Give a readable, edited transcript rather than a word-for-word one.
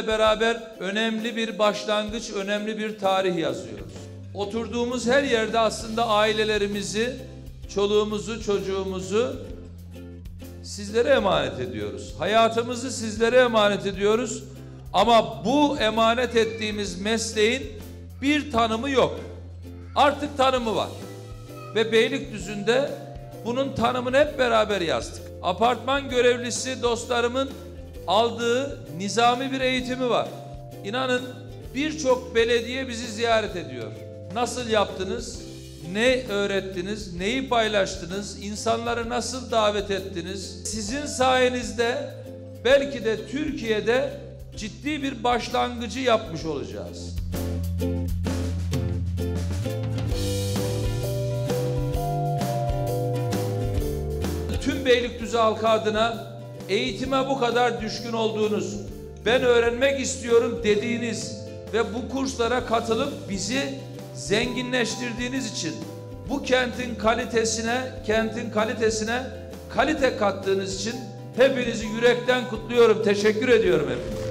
beraber önemli bir başlangıç, önemli bir tarih yazıyoruz. Oturduğumuz her yerde aslında ailelerimizi, çoluğumuzu, çocuğumuzu sizlere emanet ediyoruz. Hayatımızı sizlere emanet ediyoruz. Ama bu emanet ettiğimiz mesleğin bir tanımı yok. Artık tanımı var. Ve Beylikdüzü'nde bunun tanımını hep beraber yazdık. Apartman görevlisi dostlarımın aldığı nizami bir eğitimi var. İnanın birçok belediye bizi ziyaret ediyor. Nasıl yaptınız? Ne öğrettiniz? Neyi paylaştınız? İnsanları nasıl davet ettiniz? Sizin sayenizde belki de Türkiye'de ciddi bir başlangıcı yapmış olacağız. Tüm Beylikdüzü halkı adına eğitime bu kadar düşkün olduğunuz, ben öğrenmek istiyorum dediğiniz ve bu kurslara katılıp bizi zenginleştirdiğiniz için, bu kentin kalitesine kalite kattığınız için hepinizi yürekten kutluyorum, teşekkür ediyorum hepinize.